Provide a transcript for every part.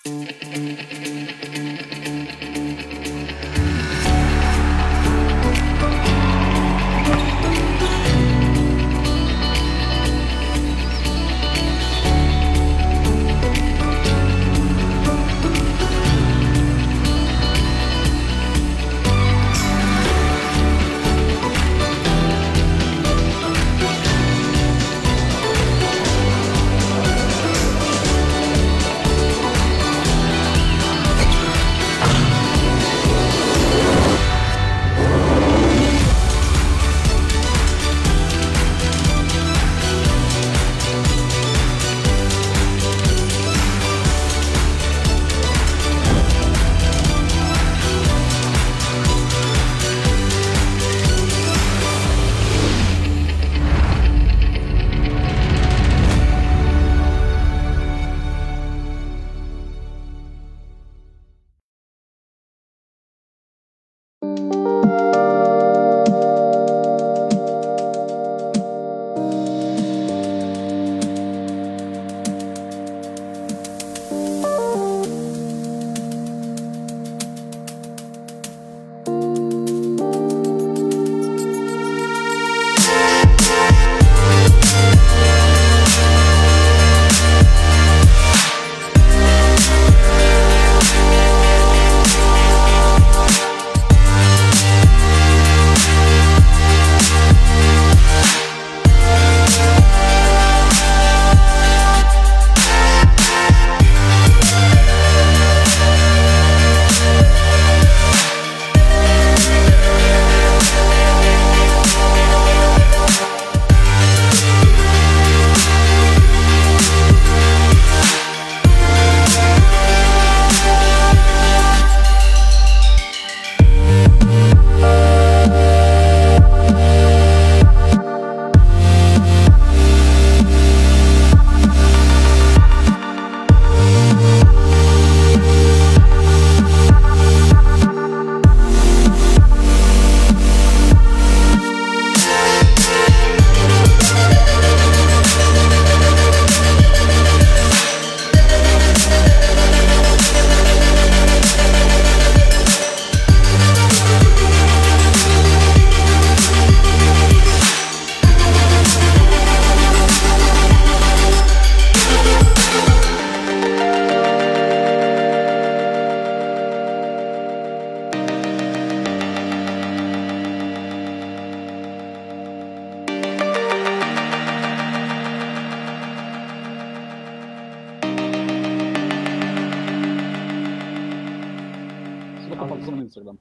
en Instagram.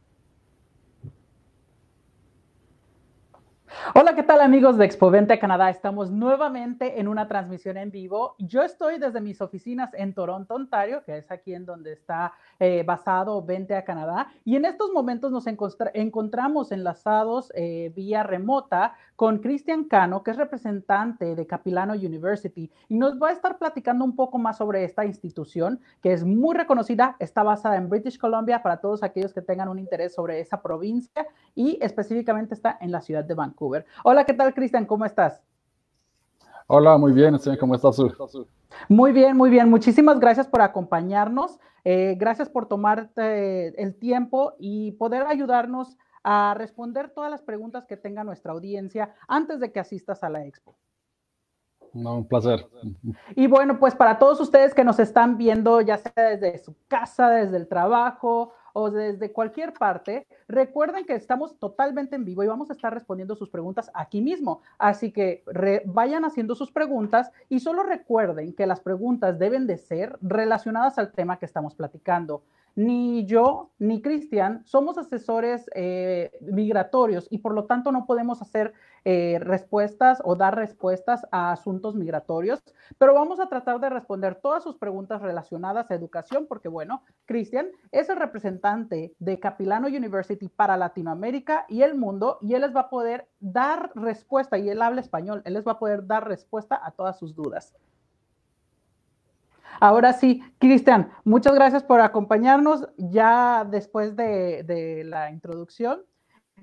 Hola, ¿qué tal amigos de Expovente Canadá? Estamos nuevamente en una transmisión en vivo. Yo estoy desde mis oficinas en Toronto, Ontario, que es aquí en donde está basado Vente a Canadá. Y en estos momentos nos encontramos enlazados vía remota con Cristian Cano, que es representante de Capilano University. Y nos va a estar platicando un poco más sobre esta institución, que es muy reconocida, está basada en British Columbia, para todos aquellos que tengan un interés sobre esa provincia, y específicamente está en la ciudad de Vancouver. Hola, ¿qué tal, Cristian? ¿Cómo estás? Hola, muy bien. ¿Cómo estás tú? Muy bien, muy bien. Muchísimas gracias por acompañarnos. Gracias por tomarte el tiempo y poder ayudarnos a responder todas las preguntas que tenga nuestra audiencia antes de que asistas a la expo. No, un placer. Y bueno, pues para todos ustedes que nos están viendo, ya sea desde su casa, desde el trabajo o desde cualquier parte, recuerden que estamos totalmente en vivo y vamos a estar respondiendo sus preguntas aquí mismo. Así que vayan haciendo sus preguntas y solo recuerden que las preguntas deben de ser relacionadas al tema que estamos platicando. Ni yo ni Cristian somos asesores migratorios y por lo tanto no podemos hacer respuestas o dar respuestas a asuntos migratorios, pero vamos a tratar de responder todas sus preguntas relacionadas a educación, porque bueno, Cristian es el representante de Capilano University para Latinoamérica y el mundo, y él les va a poder dar respuesta, y él habla español, él les va a poder dar respuesta a todas sus dudas. Ahora sí, Cristian, muchas gracias por acompañarnos ya después de la introducción.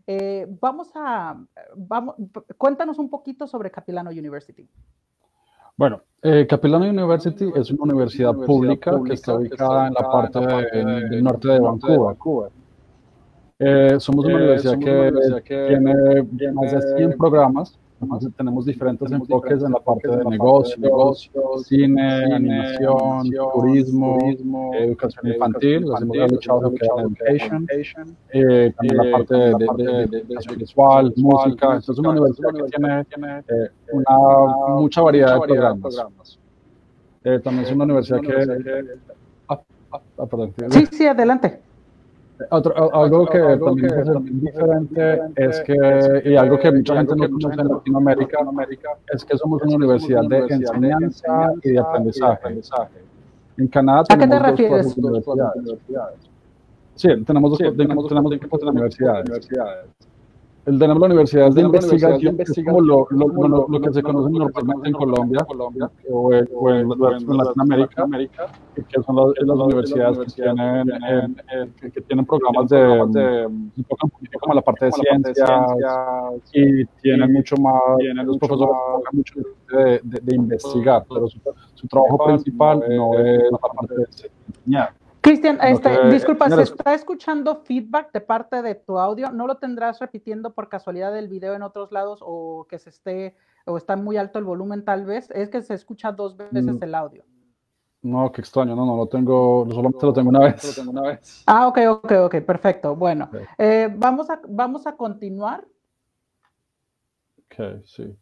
Cuéntanos un poquito sobre Capilano University. Bueno, Capilano University es una universidad pública que está ubicada en la parte del norte de Vancouver. Somos una universidad que tiene más de 100 programas. Entonces, tenemos diferentes enfoques en la parte de negocios, cine, animación, turismo, educación infantil, hacemos early childhood care and education, también la parte de educación visual, música. Entonces, es una universidad que tiene mucha variedad de programas. También es una universidad que... perdón. Sí, adelante. Algo que también es diferente es que, y algo que mucha gente no conoce en Latinoamérica, es que somos una universidad de enseñanza y de aprendizaje. En Canadá tenemos dos clases de universidades. Sí, tenemos dos tipos de universidades. Tenemos la universidad de investigación, que es como lo que se conoce normalmente en Colombia o en Latinoamérica, que son las universidades que tienen programas un poco como la parte de ciencias y tienen mucho más, los profesores tocan mucho de investigar, pero su trabajo principal no es la parte de enseñar. Cristian, disculpa, ¿se está escuchando feedback de parte de tu audio? ¿No lo tendrás repitiendo por casualidad del video en otros lados o que o está muy alto el volumen tal vez? Es que se escucha dos veces el audio. No, qué extraño, no lo tengo, solamente lo tengo una vez. Ah, ok, perfecto. Bueno, vamos a continuar. Ok, sí.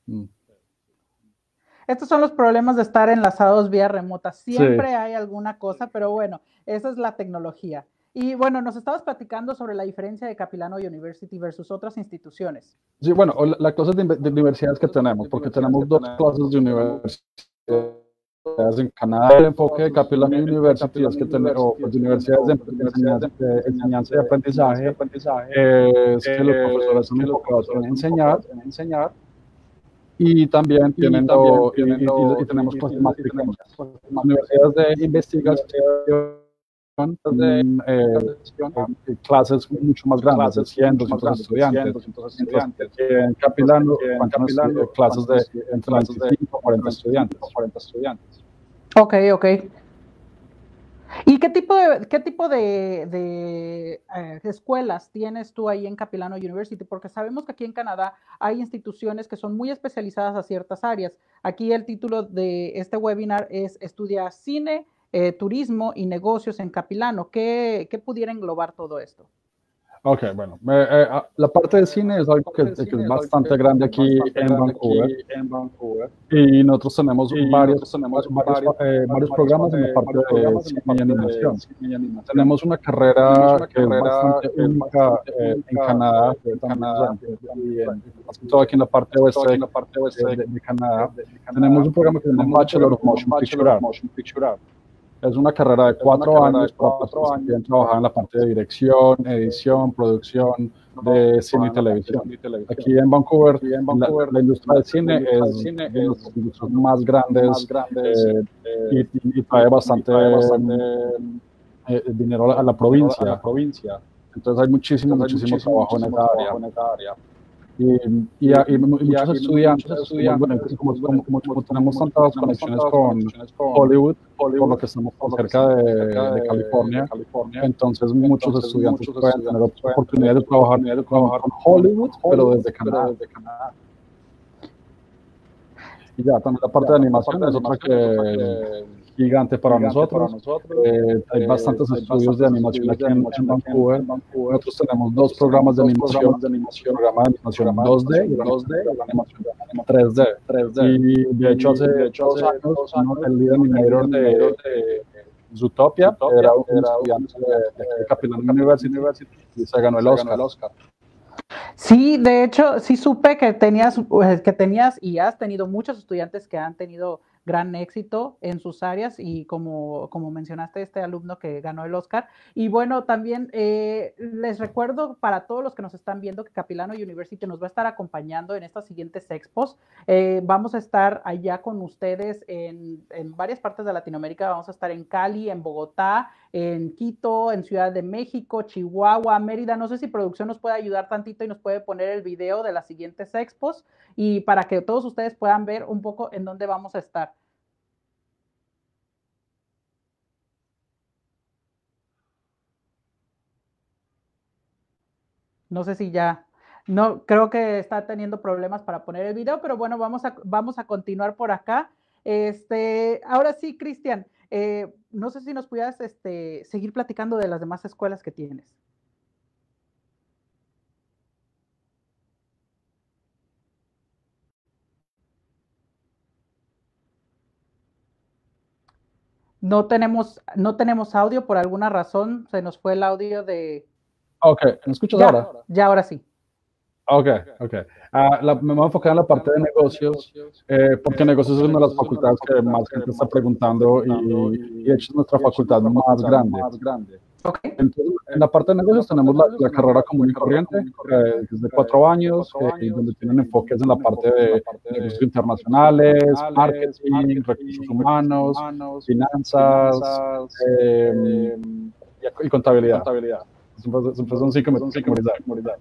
Estos son los problemas de estar enlazados vía remota. Siempre hay alguna cosa, pero bueno, esa es la tecnología. Y bueno, nos estabas platicando sobre la diferencia de Capilano University versus otras instituciones. Sí, bueno, las clases de universidades que tenemos, porque tenemos dos clases de universidades en Canadá. El enfoque de Capilano University es que tenemos universidades de enseñanza y aprendizaje, es que los profesores son enfocados en enseñar. Y también tenemos clases más pequeñas. Universidades de investigación, clases mucho más grandes, de 100, 200 estudiantes. En Capilano, clases de entre 25 y 40 estudiantes. Ok. ¿Y qué tipo de escuelas tienes tú ahí en Capilano University? Porque sabemos que aquí en Canadá hay instituciones que son muy especializadas a ciertas áreas. Aquí el título de este webinar es Estudia Cine, Turismo y Negocios en Capilano. ¿Qué pudiera englobar todo esto? Ok, bueno, la parte de cine es algo que es bastante grande aquí en Vancouver, y nosotros tenemos varios programas en la parte de cine y animación. Tenemos una carrera que es bastante única en Canadá, todo aquí en la parte oeste de Canadá. Tenemos un programa que se llama Bachelor of Motion Picture Art. Es una carrera de 4 años para personas que quieren trabajar en la parte de dirección, edición, producción de cine y televisión. Aquí en Vancouver, la industria del cine es una de las industrias más grandes y trae bastante dinero a la provincia. Entonces hay muchísimo trabajo en esa área. Y muchos estudiantes, como tenemos tantas conexiones con Hollywood, por lo que estamos cerca de California, entonces muchos estudiantes pueden tener oportunidad de trabajar con Hollywood, pero desde Canadá. Y ya, también la parte de animación es otra que gigante para nosotros. Hay bastantes estudios de animación aquí en Vancouver. Nosotros tenemos dos programas de animación, programa de animación 2D y animación 3D. Y de hecho hace 2 años, el lead animator de Zootopia era un estudiante de Capilano University y se ganó el Oscar. Sí, de hecho, sí supe que tenías y has tenido muchos estudiantes que han tenido gran éxito en sus áreas y como mencionaste este alumno que ganó el Oscar. Y bueno, también les recuerdo para todos los que nos están viendo que Capilano University nos va a estar acompañando en estas siguientes expos. Vamos a estar allá con ustedes en varias partes de Latinoamérica. Vamos a estar en Cali, en Bogotá, en Quito, en Ciudad de México, Chihuahua, Mérida. No sé si producción nos puede ayudar tantito y nos puede poner el video de las siguientes expos y para que todos ustedes puedan ver un poco en dónde vamos a estar. No sé si ya, no, creo que está teniendo problemas para poner el video, pero bueno, vamos a continuar por acá. Ahora sí, Cristian, no sé si nos pudieras seguir platicando de las demás escuelas que tienes. No tenemos audio por alguna razón, se nos fue el audio de... Ok, ¿me escuchas ahora? Ya, ahora sí. Ok. Me voy a enfocar en la parte de negocios, porque negocios es una de las facultades que más gente está preguntando y de hecho es nuestra facultad más grande. Okay. Entonces, en la parte de negocios tenemos la carrera común y corriente, que es de 4 años, y donde tienen enfoques en la parte de negocios internacionales, marketing, recursos humanos, finanzas y contabilidad. Siempre son 5 memorizar.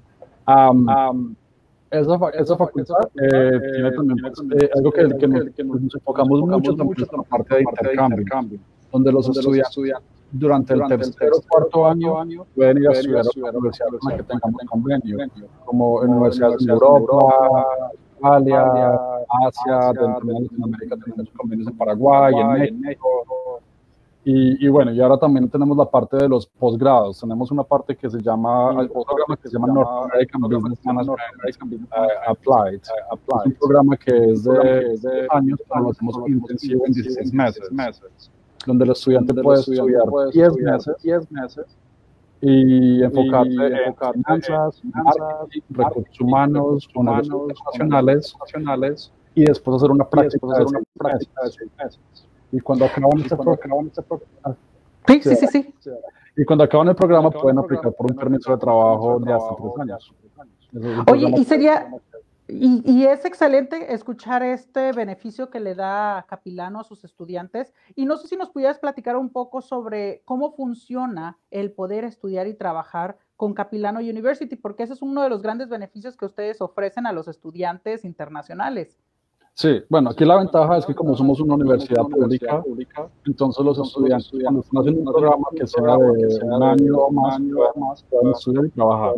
Esa facultad tiene también algo que nos enfocamos mucho también en la parte de intercambio, donde los estudiantes durante el tercer o cuarto año pueden ir a estudiar a la universidad con la que tengamos convenio, como en universidades de Europa, Australia, Asia, dentro de Latinoamérica tenemos convenios en Paraguay, en México. Y bueno, y ahora también tenemos la parte de los posgrados. Tenemos una parte que se llama, un programa que se llama North American Business Management Applied. Es un programa que es de 2 años, pero lo hacemos intensivo en 16 meses, donde el estudiante puede estudiar 10 meses y enfocarse en finanzas, marketing, recursos humanos, negocios internacionales, y después hacer una práctica de 6 meses. Y cuando acaban este programa, sí. Y cuando acaban el programa pueden aplicar por un permiso de trabajo de hasta 3 años. Oye, y es excelente escuchar este beneficio que le da Capilano a sus estudiantes. Y no sé si nos pudieras platicar un poco sobre cómo funciona el poder estudiar y trabajar con Capilano University, porque ese es uno de los grandes beneficios que ustedes ofrecen a los estudiantes internacionales. Sí, bueno, aquí la ventaja es que como somos una universidad pública, entonces los estudiantes cuando están haciendo un programa que sea de 1 año o más, pueden estudiar y trabajar.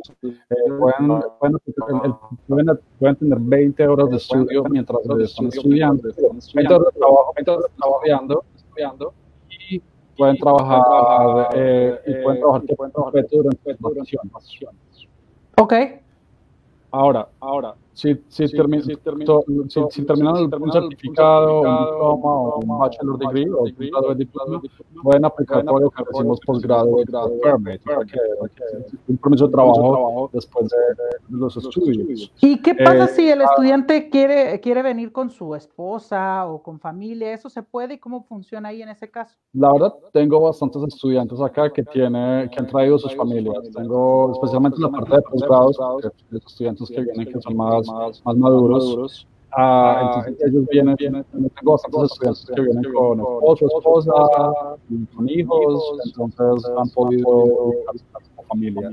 Pueden tener 20 horas de estudio mientras están estudiando, 20 horas de trabajo mientras están estudiando, y pueden trabajar completo durante las vacaciones. Ok. Ahora, si terminan un certificado, un diploma o un bachelor degree o un grado de diploma, pueden aplicar por lo que decimos posgrado permit, un permiso de trabajo después de los estudios. ¿Y qué pasa si el estudiante quiere venir con su esposa o con familia? ¿Eso se puede? ¿Y cómo funciona ahí en ese caso? La verdad, tengo bastantes estudiantes acá que han traído sus familias. Tengo especialmente en la parte de posgrados, los estudiantes que vienen que son más maduros. Entonces ellos vienen, tengo bastantes estudiantes que vienen con esposa, con hijos, entonces han podido visitar su familia.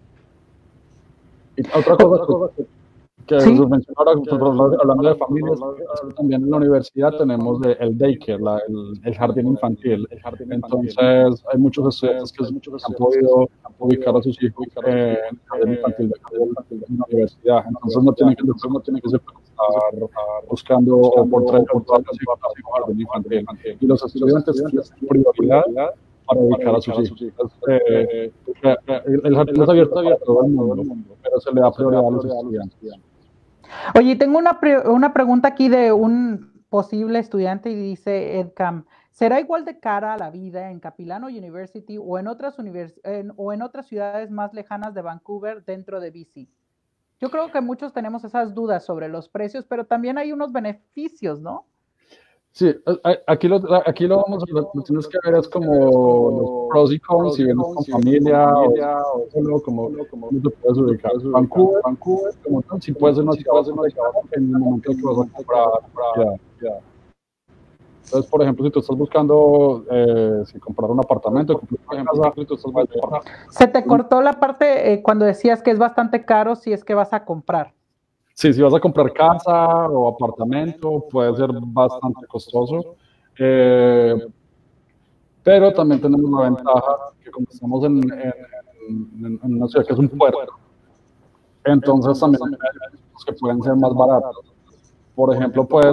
Y otra cosa que ¿sí? Ahora, hablando de familias, también en la universidad tenemos el daycare, el jardín infantil. Entonces, hay muchos estudiantes que han podido ubicar a sus hijos en el jardín infantil de la universidad. Entonces, no tienen que estar buscando o por traer a jardín infantil. Y los estudiantes tienen prioridad para ubicar a sus hijos. El jardín es abierto a todo el mundo, pero se le da prioridad a los estudiantes. Oye, tengo una pregunta aquí de un posible estudiante y dice Edcam, ¿será igual de cara a la vida en Capilano University o en otras ciudades más lejanas de Vancouver dentro de BC? Yo creo que muchos tenemos esas dudas sobre los precios, pero también hay unos beneficios, ¿no? Sí, aquí lo tienes que ver es como los pros y cons, si vienes con familia o solo, como te puedes ubicar. Vancouver, como tal, si puedes ser una ciudad en el momento que vas a comprar. Entonces, por ejemplo, si tú estás buscando si comprar un apartamento, comprar una casa, tú estás Se te cortó la parte cuando decías que es bastante caro si es que vas a comprar. sí, si vas a comprar casa o apartamento, puede ser bastante costoso. Eh, pero también tenemos la ventaja que como estamos en una ciudad que es un puerto, entonces también hay cosas que pueden ser más baratos. Por ejemplo, puedes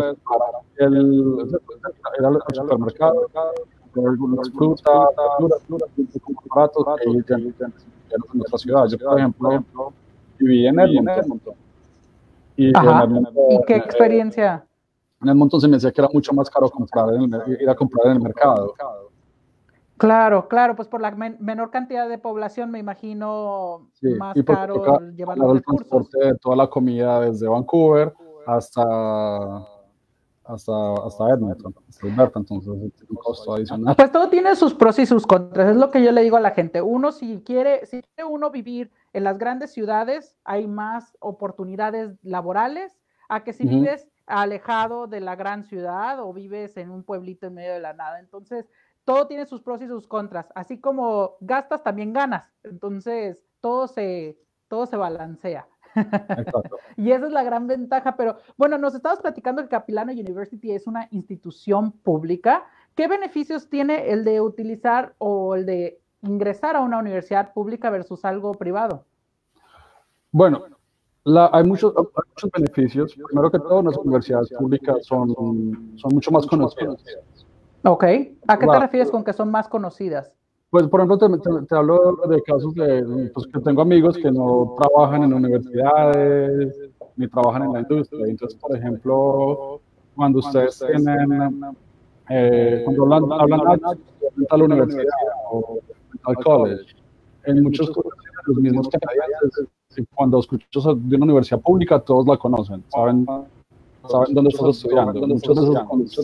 ir al supermercado, comprar algunas frutas, verduras, un poco más baratos que ir en nuestra ciudad. Yo, por ejemplo, viví en Edmonton y Ajá. ¿Y qué experiencia? En Edmonton se me decía que era mucho más caro ir a comprar en el mercado. Claro, claro, pues por la menor cantidad de población me imagino Sí, más y porque toca caro llevar los pagar el recursos. transporte de toda la comida desde Vancouver hasta, hasta Edmonton, hasta Alberta, entonces es un costo adicional. Pues todo tiene sus pros y sus contras, es lo que yo le digo a la gente. Uno, si quiere uno vivir en las grandes ciudades, hay más oportunidades laborales, a que si vives alejado de la gran ciudad o vives en un pueblito en medio de la nada. Entonces, todo tiene sus pros y sus contras. Así como gastas, también ganas. Entonces, todo se balancea. Exacto. Y esa es la gran ventaja. Pero bueno, nos estabas platicando que Capilano University es una institución pública. ¿Qué beneficios tiene el de utilizar o el de ingresar a una universidad pública versus algo privado? Bueno, hay muchos beneficios. Primero que todo, las universidades públicas son mucho más conocidas. Ok. ¿A qué te La- refieres con que son más conocidas? Pues, por ejemplo, te hablo de casos pues, que tengo amigos que no trabajan en universidades ni trabajan en la industria. Entonces, por ejemplo, cuando ustedes tienen, cuando hablan de tal universidad o tal college, en muchos casos, los mismos canadienses, y cuando escuchas de una universidad pública, todos la conocen, saben dónde estás estudiando. Muchas veces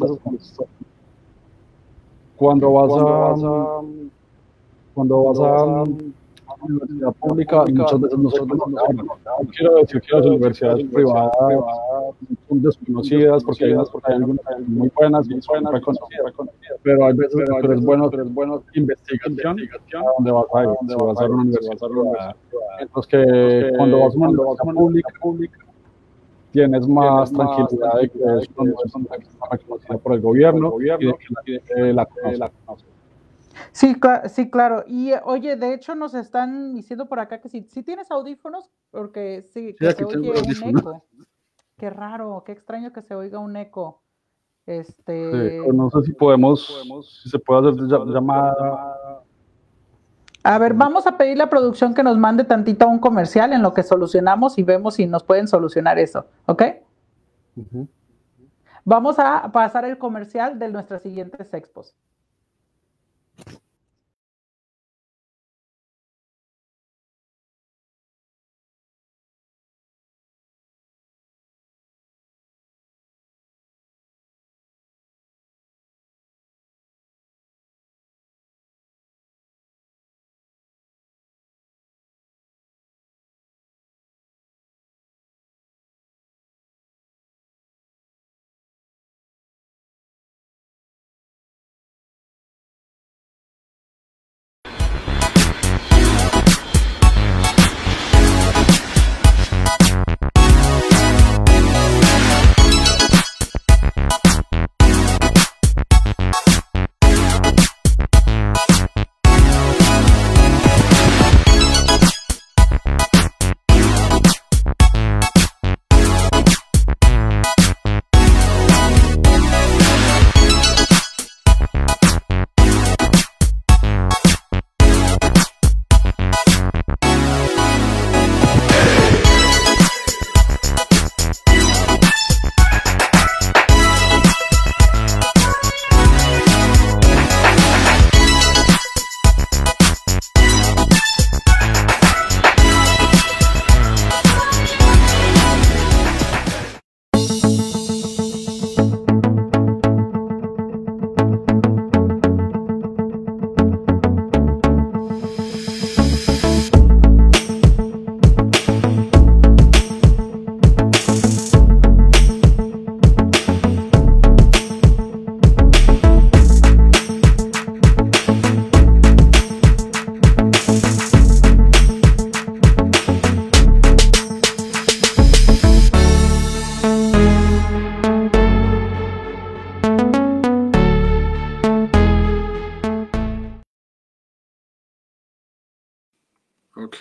cuando vas a, cuando vas a una universidad pública, muchas veces no se conoce. Ahora, no quiero decir que las universidades privadas son desconocidas, porque hay algunas que son muy buenas y son reconocidas, pero hay veces que es bueno investigación a dónde vas a ir, si vas a ir a una universidad privada. Mientras que cuando vas a una universidad pública, tienes más tranquilidad de que es una universidad que está reconocida por el gobierno y de que la gente la conoce. Sí, sí, claro. Y oye, de hecho nos están diciendo por acá que si tienes audífonos, porque sí, Sí, que se aquí tengo oye los un audífonos. eco. Qué raro, qué extraño que se oiga un eco. Sí, Este, no sé si si se puede hacer llamada. a ver, vamos a pedir a la producción que nos mande tantito un comercial en lo que solucionamos y vemos si nos pueden solucionar eso, ¿ok? Ujú. Vamos a pasar el comercial de nuestras siguientes expos. Ok.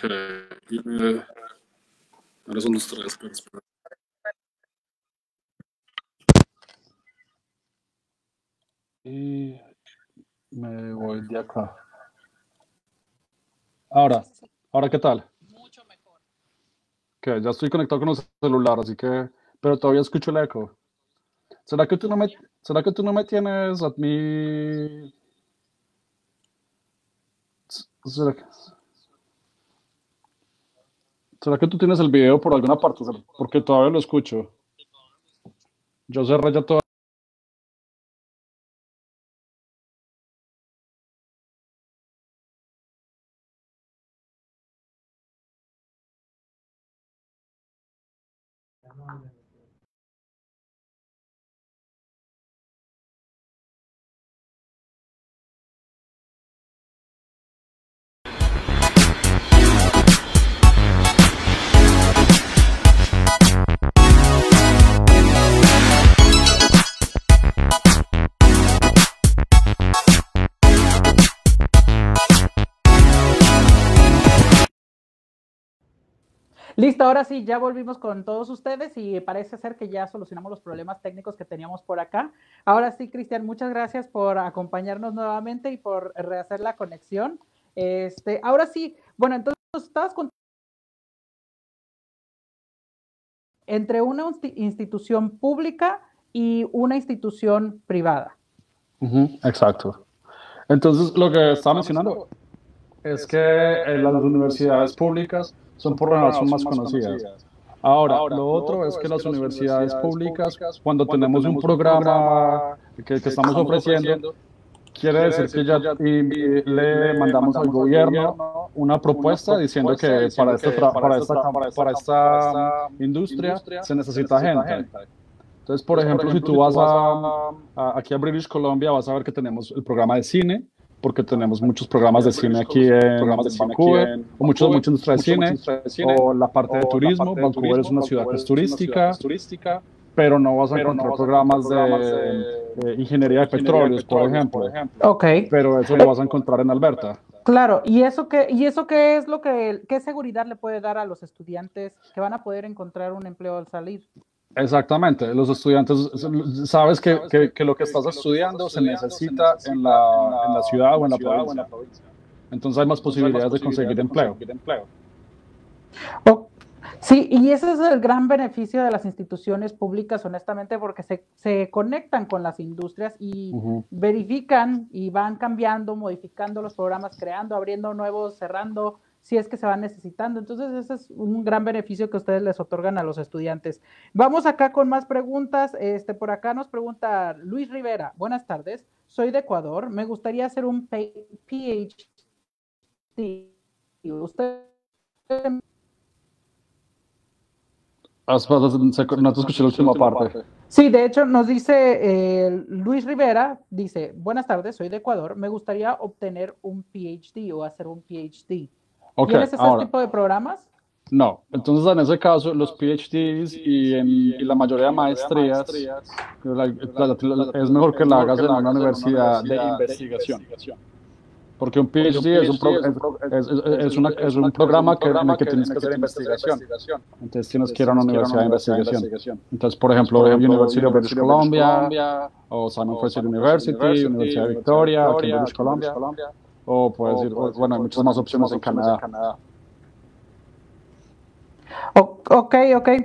Ahora son los tres. Espera. Y me voy de acá. Ahora, ¿qué tal? Que ya estoy conectado con el celular, así que, pero todavía escucho el eco. ¿Será que tú no me, ¿será que tú no me tienes a mí? ¿Será que, ¿será que tú tienes el video por alguna parte? Porque todavía lo escucho. Yo cerré ya todo. Listo, ahora sí, ya volvimos con todos ustedes y parece ser que ya solucionamos los problemas técnicos que teníamos por acá. Ahora sí, Cristian, muchas gracias por acompañarnos nuevamente y por rehacer la conexión. Ahora sí, bueno, entonces estabas contando entre una institución pública y una institución privada. Exacto. Entonces, lo que estaba mencionando es que las universidades públicas son por lo general son más conocidas. Ahora, lo otro es que las universidades públicas, cuando tenemos un programa que estamos ofreciendo, quiere decir que ya le mandamos al gobierno una propuesta diciendo que para esta industria se necesita gente. Entonces, por ejemplo, si tú vas aquí a British Columbia, vas a ver que tenemos el programa de cine, porque tenemos muchos programas de cine aquí en Vancouver, o mucha industria de cine, o la parte de turismo. Vancouver es una ciudad que es turística, pero no vas a encontrar programas de ingeniería de petróleos, por ejemplo. Ok. Pero eso lo vas a encontrar en Alberta. Claro, ¿y eso qué es qué seguridad le puede dar a los estudiantes que van a poder encontrar un empleo al salir? Exactamente, los estudiantes, sabes que lo que estás estudiando se necesita en la ciudad o en la provincia. Entonces hay más posibilidades de conseguir empleo. Sí, y ese es el gran beneficio de las instituciones públicas, honestamente, porque se conectan con las industrias y verifican y van cambiando, modificando los programas, creando, abriendo nuevos, cerrando, si es que se van necesitando. Entonces, ese es un gran beneficio que ustedes les otorgan a los estudiantes. Vamos acá con más preguntas. Por acá nos pregunta Luis Rivera. Buenas tardes, soy de Ecuador. Me gustaría hacer un PhD. ¿Usted no te escuché la última parte. Sí, de hecho nos dice Luis Rivera, dice, buenas tardes, soy de Ecuador, me gustaría obtener un PhD o hacer un PhD. ¿Tienes ese tipo de programas? No, entonces en ese caso los PhDs y la mayoría de maestrías es mejor que la hagas en una universidad de investigación. Porque un PhD es un programa en el que tienes que hacer investigación. Entonces tienes que ir a una universidad de investigación. Entonces, por ejemplo, University of British Columbia, o Simon Fraser University, Universidad de Victoria, aquí en British Columbia, o puedes ir, bueno, hay muchas más opciones en Canadá. Ok.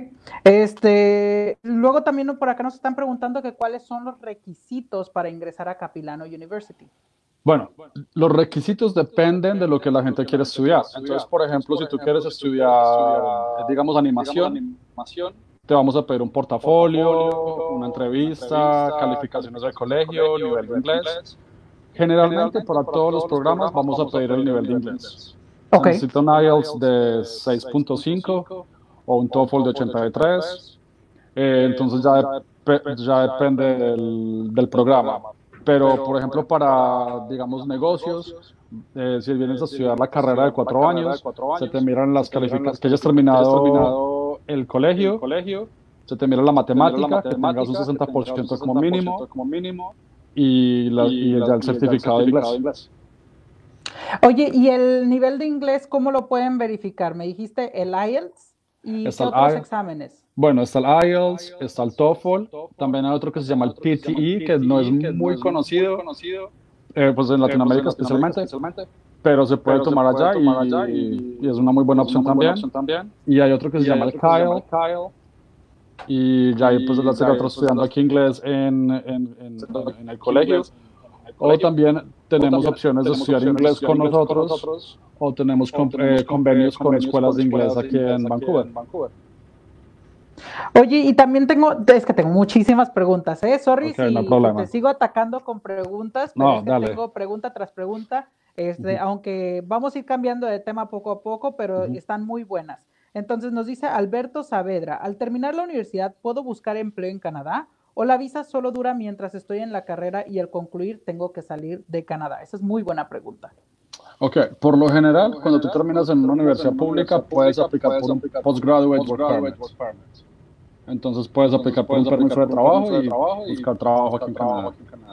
Luego también por acá nos están preguntando que cuáles son los requisitos para ingresar a Capilano University. Bueno, los requisitos dependen de lo que la gente quiere estudiar. Entonces, por ejemplo, si tú quieres estudiar, digamos, animación, te vamos a pedir un portafolio, una entrevista, calificaciones del colegio, nivel de inglés. Generalmente, para todos los programas, vamos a pedir el nivel de inglés. Okay. Necesito un IELTS de 6.5 o un TOEFL de 83. Entonces, ya depende del programa. Pero, por ejemplo, para, digamos, negocios, si vienes a estudiar la carrera de 4 años, se te miran las calificaciones, que hayas terminado el colegio, se te mira la matemática, que tengas un 60% como mínimo, y ya el certificado de inglés. Oye, ¿y el nivel de inglés cómo lo pueden verificar? Me dijiste el IELTS y Está qué el otros I- exámenes. bueno, está el IELTS, está el TOEFL, también hay otro que se llama el PTE, que no es muy conocido, pues en Latinoamérica especialmente, pero se puede tomar allá y es una muy buena opción también. Y hay otro que se llama el Kyle, y ya ahí pues sería otro estudiando aquí inglés en el colegio. O también tenemos opciones de estudiar inglés con nosotros, o tenemos convenios con escuelas de inglés aquí en Vancouver. Oye, y también es que tengo muchísimas preguntas, ¿eh? Sorry Ok, no hay si te problema. sigo atacando con preguntas, pero No, es que dale. tengo pregunta tras pregunta, Ujú, aunque vamos a ir cambiando de tema poco a poco, pero ujú. están muy buenas. Entonces nos dice Alberto Saavedra, al terminar la universidad, ¿puedo buscar empleo en Canadá? ¿O la visa solo dura mientras estoy en la carrera y al concluir tengo que salir de Canadá? Esa es muy buena pregunta. Ok, por lo general, cuando tú terminas en una universidad pública, puedes aplicar por un Postgraduate Work Permit. Entonces puedes aplicar por un permiso de trabajo y buscar trabajo aquí en Canadá.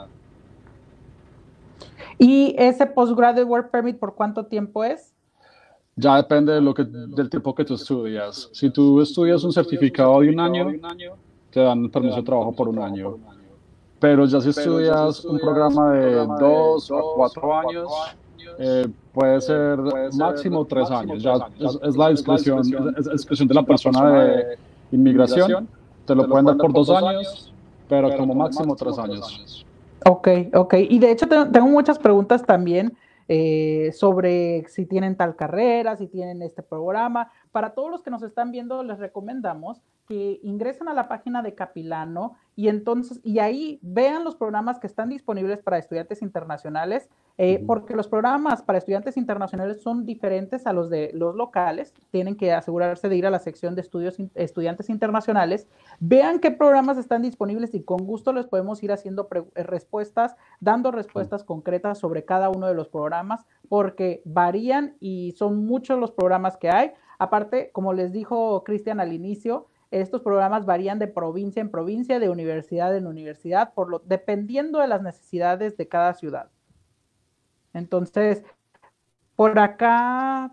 ¿Y ese Postgraduate Work Permit por cuánto tiempo es? Ya depende del tiempo que tú estudias. Si tú estudias un certificado de un año, te dan el permiso de trabajo por un año. Pero ya si estudias un programa de 2 a 4 años, puede ser máximo 3 años. Ya es la discreción, es discreción de la persona de inmigración. Te lo pueden dar por 2 años, pero como máximo 3 años. Ok, ok. Y de hecho tengo muchas preguntas también sobre si tienen tal carrera, si tienen este programa. Para todos los que nos están viendo, les recomendamos que ingresen a la página de Capilano y ahí vean los programas que están disponibles para estudiantes internacionales, porque los programas para estudiantes internacionales son diferentes a los de los locales. Tienen que asegurarse de ir a la sección de estudiantes internacionales. Vean qué programas están disponibles y con gusto les podemos ir haciendo respuestas, dando respuestas concretas sobre cada uno de los programas, porque varían y son muchos los programas que hay. Aparte, como les dijo Cristian al inicio, estos programas varían de provincia en provincia, de universidad en universidad, dependiendo de las necesidades de cada ciudad. Entonces, por acá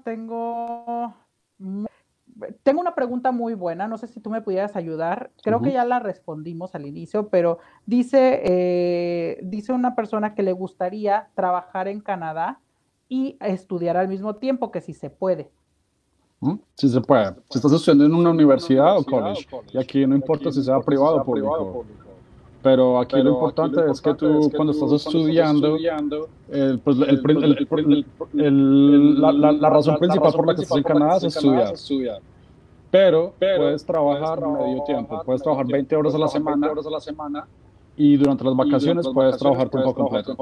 tengo una pregunta muy buena, no sé si tú me pudieras ayudar, creo que ya la respondimos al inicio, pero dice una persona que le gustaría trabajar en Canadá y estudiar al mismo tiempo, que si se puede. Sí se puede. Si estás estudiando en una universidad o college, y aquí no importa si sea privado o público, pero aquí lo importante es que tú cuando estás estudiando, pues la razón principal por la que estás en Canadá es estudiar, pero puedes trabajar medio tiempo, puedes trabajar 20 horas a la semana y durante las vacaciones puedes trabajar tiempo completo.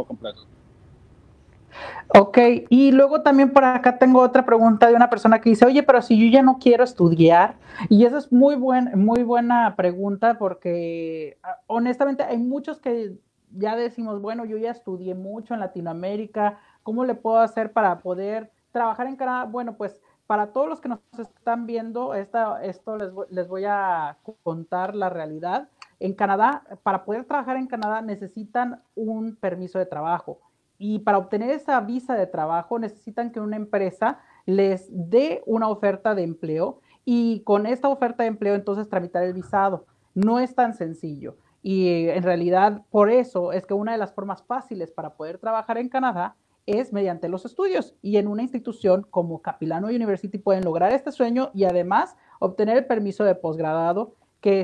Ok, y luego también por acá tengo otra pregunta de una persona que dice, oye, pero si yo ya no quiero estudiar, y esa es muy buena pregunta porque honestamente hay muchos que ya decimos, bueno, yo ya estudié mucho en Latinoamérica, ¿cómo le puedo hacer para poder trabajar en Canadá? Bueno, pues para todos los que nos están viendo, esto les voy a contar la realidad. En Canadá, para poder trabajar en Canadá necesitan un permiso de trabajo. Y para obtener esa visa de trabajo necesitan que una empresa les dé una oferta de empleo y con esta oferta de empleo entonces tramitar el visado. No es tan sencillo. Y en realidad por eso es que una de las formas fáciles para poder trabajar en Canadá es mediante los estudios. Y en una institución como Capilano University pueden lograr este sueño y además obtener el permiso de posgrado que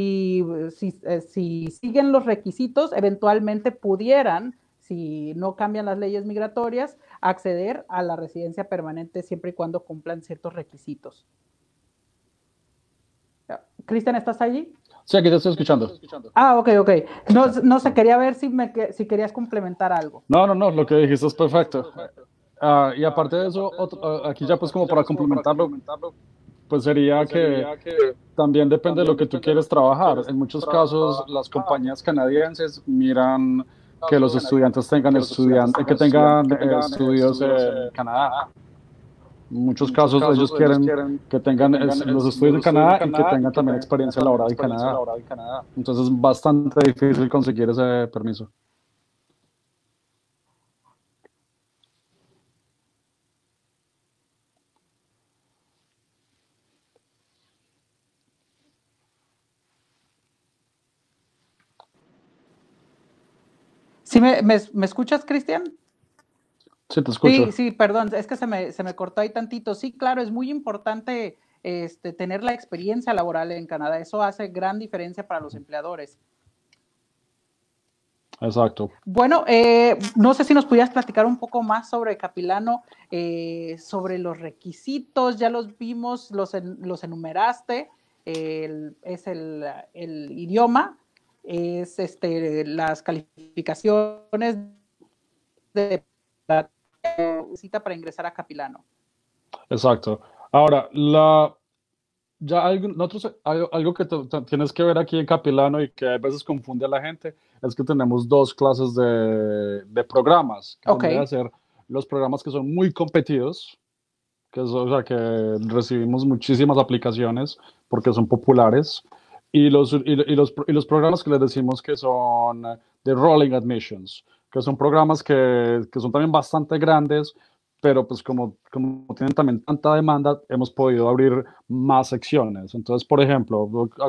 si siguen los requisitos eventualmente pudieran, si no cambian las leyes migratorias, acceder a la residencia permanente siempre y cuando cumplan ciertos requisitos. Cristian, ¿estás allí? Sí, aquí te estoy escuchando. Ah, ok. No sé, quería ver si querías complementar algo. No, lo que dijiste es perfecto. Y aparte de eso, aquí ya pues como para complementarlo, pues sería que también depende de lo que tú quieres trabajar. En muchos casos, las compañías canadienses miran que los estudiantes tengan estudios en Canadá. En muchos casos ellos quieren que tengan los estudios en Canadá y que tengan también experiencia laboral en Canadá. Entonces es bastante difícil conseguir ese permiso. ¿Sí me escuchas, Cristian? Sí, te escucho. Sí, perdón, es que se me cortó ahí tantito. Sí, claro, es muy importante tener la experiencia laboral en Canadá. Eso hace gran diferencia para los empleadores. Exacto. Bueno, no sé si nos pudieras platicar un poco más sobre Capilano, sobre los requisitos, ya los vimos, los enumeraste, es el idioma, es las calificaciones de la cita para ingresar a Capilano. Exacto. Ahora, nosotros, algo que tienes que ver aquí en Capilano y que a veces confunde a la gente es que tenemos dos clases de programas, que Ok. vendrían a ser los programas que son muy competidos, o sea, que recibimos muchísimas aplicaciones porque son populares, y los programas que les decimos que son de rolling admissions, que son programas que son también bastante grandes, pero pues como tienen también tanta demanda, hemos podido abrir más secciones. Entonces, por ejemplo,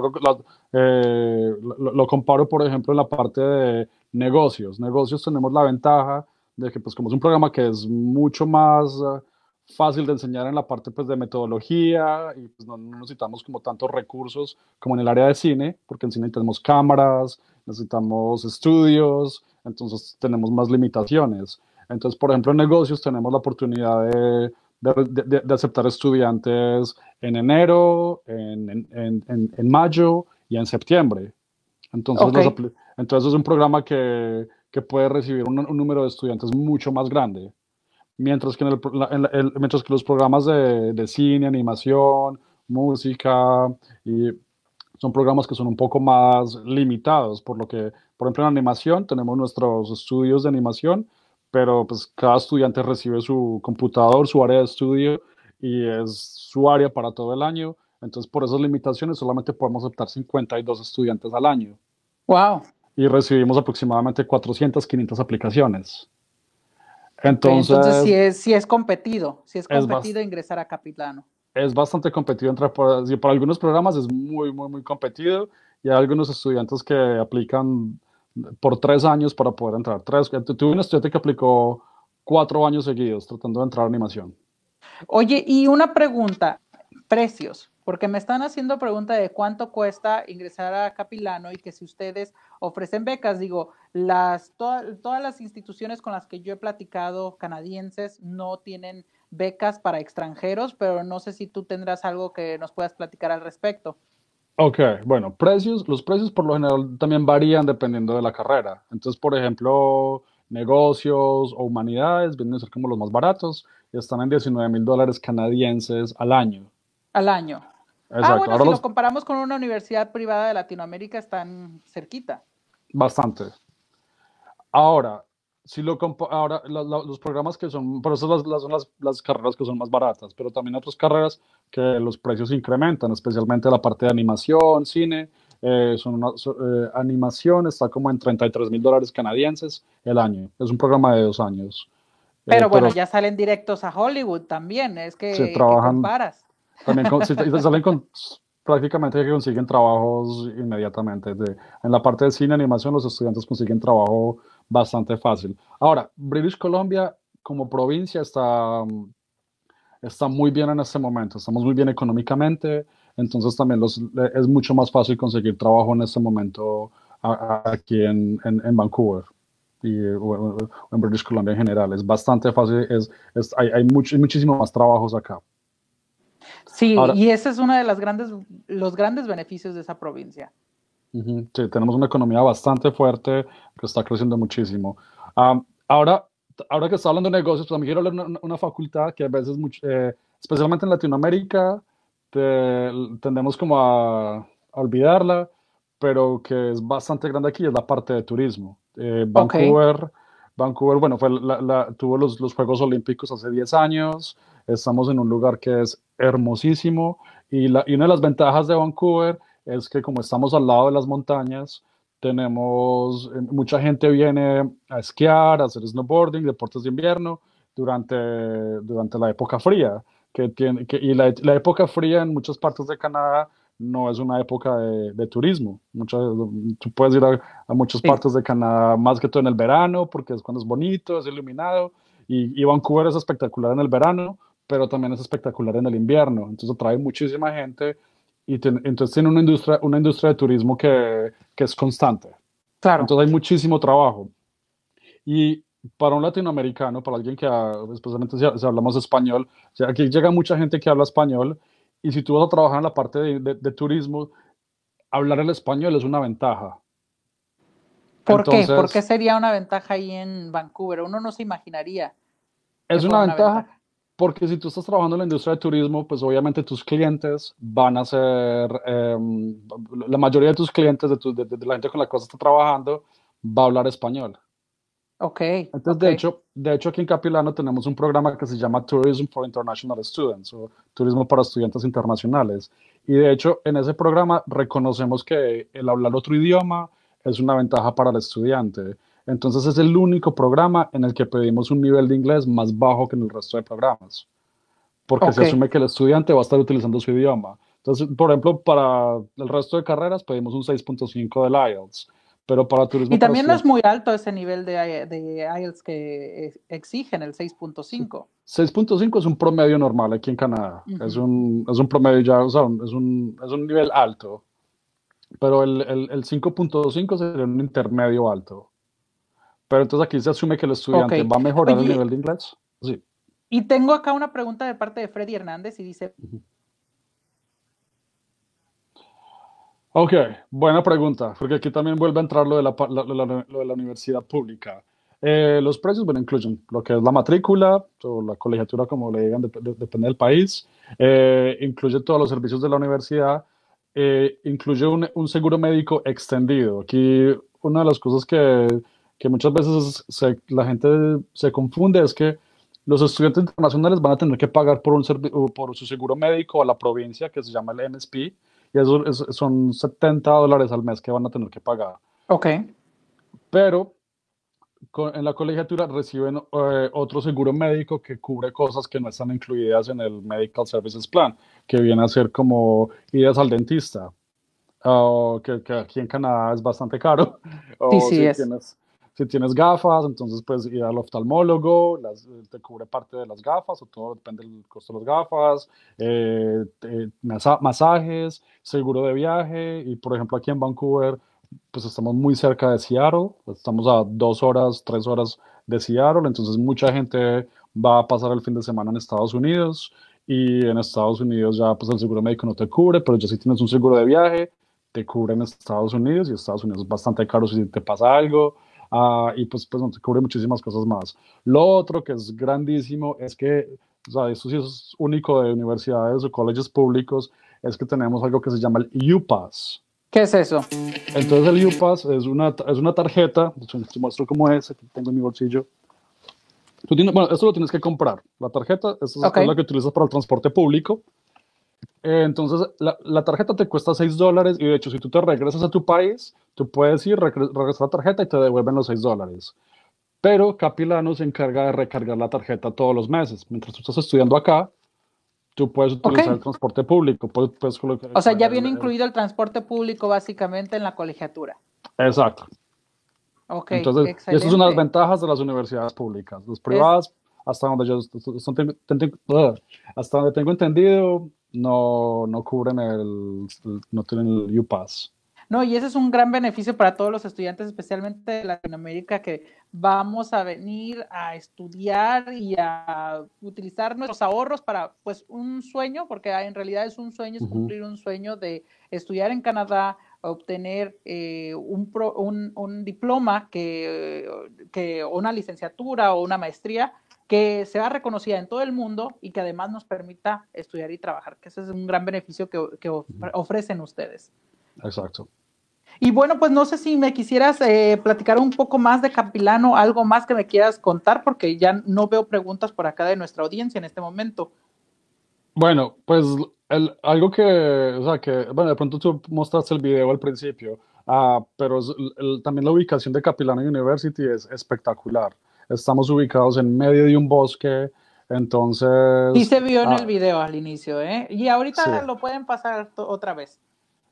lo comparo, por ejemplo, en la parte de negocios. Negocios tenemos la ventaja de que, pues como es un programa que es mucho más fácil de enseñar en la parte pues, de metodología y pues, no necesitamos como tantos recursos como en el área de cine, porque en cine tenemos cámaras, necesitamos estudios, entonces tenemos más limitaciones. Entonces, por ejemplo, en negocios tenemos la oportunidad de aceptar estudiantes en enero, en mayo y en septiembre. Entonces, Ok. entonces es un programa que puede recibir un número de estudiantes mucho más grande. Mientras que, mientras que los programas de cine, animación, música, y son programas que son un poco más limitados, por lo que, por ejemplo, en animación tenemos nuestros estudios de animación, pero pues cada estudiante recibe su computador, su área de estudio, y es su área para todo el año. Entonces, por esas limitaciones, solamente podemos aceptar 52 estudiantes al año Wow. y recibimos aproximadamente 400, 500 aplicaciones. Ok, entonces Entonces, sí es competido, sí es es, competido ingresar a Capilano. es bastante competido y para algunos programas es muy, muy, muy competido y hay algunos estudiantes que aplican por 3 años para poder entrar. Tuve un estudiante que aplicó 4 años seguidos tratando de entrar a animación. Oye, y una pregunta, precios, porque me están haciendo pregunta de cuánto cuesta ingresar a Capilano y que si ustedes ofrecen becas, digo, todas las instituciones con las que yo he platicado canadienses no tienen becas para extranjeros, pero no sé si tú tendrás algo que nos puedas platicar al respecto. Ok, bueno, los precios por lo general también varían dependiendo de la carrera. Entonces, por ejemplo, negocios o humanidades vienen a ser como los más baratos y están en $19,000 canadienses al año. Al año. Ah, Exacto, bueno, ahora si lo comparamos con una universidad privada de Latinoamérica, están cerquita. bastante. Ahora, si lo ahora los programas que son, por eso son las carreras que son más baratas, pero también otras carreras que los precios incrementan, especialmente la parte de animación, cine. Animación está como en $33,000 canadienses el año. Es un programa de 2 años. Pero bueno, Pero ya salen directos a Hollywood también, es se que trabajan comparas. también y salen con prácticamente que consiguen trabajos inmediatamente. En la parte de cine y animación, los estudiantes consiguen trabajo bastante fácil. Ahora, British Columbia como provincia está muy bien en este momento. Estamos muy bien económicamente, entonces también es mucho más fácil conseguir trabajo en este momento aquí en Vancouver o en British Columbia en general. Es bastante fácil, hay muchísimo más trabajos acá. Sí, Ahora, y ese es uno de los grandes beneficios de esa provincia. sí, tenemos una economía bastante fuerte que está creciendo muchísimo. Ahora, ahora que está hablando de negocios, pues a mí quiero hablar de una facultad que a veces, especialmente en Latinoamérica, tendemos como a olvidarla, pero que es bastante grande aquí, es la parte de turismo. Ok. Vancouver, bueno, tuvo los Juegos Olímpicos hace 10 años, estamos en un lugar que es hermosísimo y una de las ventajas de Vancouver es que como estamos al lado de las montañas, mucha gente viene a esquiar, a hacer snowboarding, deportes de invierno, durante la época fría. Y la época fría en muchas partes de Canadá no es una época de turismo. Tú puedes ir a muchas Sí, partes de Canadá, más que todo en el verano, porque es cuando es bonito, es iluminado, y Vancouver es espectacular en el verano, pero también es espectacular en el invierno. Entonces atrae muchísima gente y entonces tiene una industria de turismo que es constante. claro. Entonces hay muchísimo trabajo. Y para un latinoamericano, para alguien que, especialmente si hablamos español, o sea, aquí llega mucha gente que habla español y si tú vas a trabajar en la parte de turismo, hablar el español es una ventaja. ¿Por qué? ¿Por qué Entonces, sería una ventaja ahí en Vancouver? Uno no se imaginaría que es una fuera una ventaja ventaja. porque si tú estás trabajando en la industria de turismo, pues obviamente tus clientes van a ser, la mayoría de tus clientes, de la gente con la que vas a estar trabajando, va a hablar español. Ok, Entonces, ok, de hecho, aquí en Capilano tenemos un programa que se llama Tourism for International Students, o Turismo para Estudiantes Internacionales. Y de hecho, en ese programa reconocemos que el hablar otro idioma es una ventaja para el estudiante. Entonces, es el único programa en el que pedimos un nivel de inglés más bajo que en el resto de programas, porque se ok. asume que el estudiante va a estar utilizando su idioma. Entonces, por ejemplo, para el resto de carreras pedimos un 6.5 del IELTS, pero para Y turismo para también no es estudiantes. muy alto ese nivel de IELTS que exigen, el 6.5. 6.5 es un promedio normal aquí en Canadá. Es Ujú. un, es un promedio ya, o sea, es un nivel alto, pero el 5.5 sería un intermedio alto. Pero entonces aquí se asume que el Ok. estudiante va a mejorar el Oye, nivel de inglés. Sí. y tengo acá una pregunta de parte de Freddy Hernández y dice, Ok, buena pregunta, porque aquí también vuelve a entrar lo de la universidad pública. Los precios, bueno, incluyen lo que es la matrícula o la colegiatura, como le digan, depende del país. Incluye todos los servicios de la universidad. Incluye un seguro médico extendido. Aquí una de las cosas que muchas veces la gente se confunde es que los estudiantes internacionales van a tener que pagar por su seguro médico a la provincia, que se llama el MSP, y eso son $70 al mes que van a tener que pagar. ok, Pero en la colegiatura reciben otro seguro médico que cubre cosas que no están incluidas en el Medical Services Plan, que viene a ser como idas al dentista, que aquí en Canadá es bastante caro, sí, o sí es. si tienes gafas, entonces puedes ir al oftalmólogo, te cubre parte de las gafas, o todo depende del costo de las gafas, masajes, seguro de viaje, y por ejemplo aquí en Vancouver, pues estamos muy cerca de Seattle, estamos a 2 horas, 3 horas de Seattle, entonces mucha gente va a pasar el fin de semana en Estados Unidos, y en Estados Unidos ya pues el seguro médico no te cubre, pero ya si tienes un seguro de viaje, te cubre en Estados Unidos y Estados Unidos es bastante caro si te pasa algo. Y pues no te cubre muchísimas cosas más. Lo otro que es grandísimo es que, o sea, esto sí es único de universidades o colegios públicos, es que tenemos algo que se llama el UPass. ¿Qué es eso? Entonces el UPass es una tarjeta, te muestro cómo es, aquí tengo en mi bolsillo. Bueno, esto lo tienes que comprar. La tarjeta, esta Ok, es la que utilizas para el transporte público. Entonces, la tarjeta te cuesta $6 y de hecho, si tú te regresas a tu país, tú puedes ir, regresar la tarjeta y te devuelven los $6. Pero Capilano se encarga de recargar la tarjeta todos los meses. Mientras tú estás estudiando acá, tú puedes ok. utilizar el transporte público, puedes colocar O sea, ya viene incluido el transporte público básicamente en la colegiatura. exacto. Ok, Entonces, y eso es una de las excelente. ventajas de las universidades públicas. Las Es, privadas, hasta donde yo hasta donde tengo entendido, no cubren no tienen el UPass. no, y ese es un gran beneficio para todos los estudiantes, especialmente de Latinoamérica, que vamos a venir a estudiar y a utilizar nuestros ahorros para, pues, un sueño, porque en realidad es un sueño, es Ujú. cumplir un sueño de estudiar en Canadá, obtener un diploma, que una licenciatura o una maestría que sea reconocida en todo el mundo y que además nos permita estudiar y trabajar, que ese es un gran beneficio que ofrecen ustedes. Exacto. Y bueno, pues no sé si me quisieras platicar un poco más de Capilano, algo más que me quieras contar, porque ya no veo preguntas por acá de nuestra audiencia en este momento. Bueno, pues algo o sea, bueno, de pronto tú mostraste el video al principio, pero también la ubicación de Capilano University es espectacular. Estamos ubicados en medio de un bosque, Sí entonces, se vio en el video al inicio, ¿eh? Y sí. ahorita lo pueden pasar otra vez.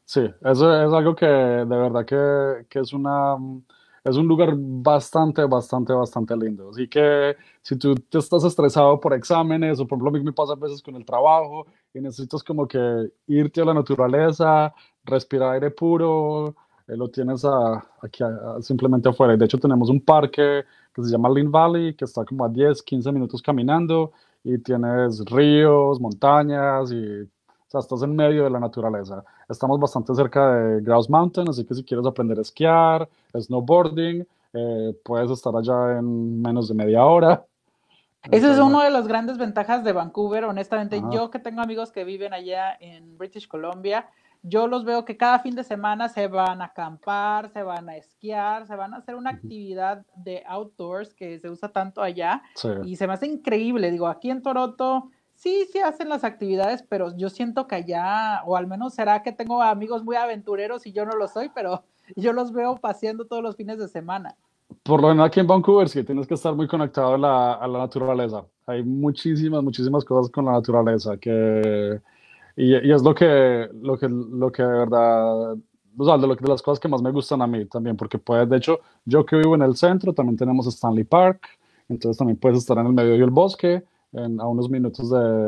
Sí, eso es algo que de verdad que es un lugar bastante lindo. Así que si tú te estás estresado por exámenes o por ejemplo a mí me pasa a veces con el trabajo y necesitas como que irte a la naturaleza, respirar aire puro, lo tienes aquí simplemente afuera. Y de hecho tenemos un parque que se llama Lynn Valley, que está como a 10, 15 minutos caminando y tienes ríos, montañas y o sea, estás en medio de la naturaleza. Estamos bastante cerca de Grouse Mountain, así que si quieres aprender a esquiar, snowboarding, puedes estar allá en menos de media hora. Ese es Entonces, uno de las grandes ventajas de Vancouver, honestamente. ajá, Yo que tengo amigos que viven allá en British Columbia, yo los veo que cada fin de semana se van a acampar, se van a esquiar, se van a hacer una ujú, actividad de outdoors que se usa tanto allá sí. y se me hace increíble. Digo, aquí en Toronto sí, sí hacen las actividades, pero yo siento que allá, o al menos será que tengo amigos muy aventureros y yo no lo soy, pero yo los veo paseando todos los fines de semana. Por lo menos aquí en Vancouver sí tienes que estar muy conectado a la naturaleza. Hay muchísimas cosas con la naturaleza y es lo que de verdad, o sea, de las cosas que más me gustan a mí también, porque puedes, de hecho, yo que vivo en el centro, también tenemos Stanley Park, entonces también puedes estar en el medio del bosque, a unos minutos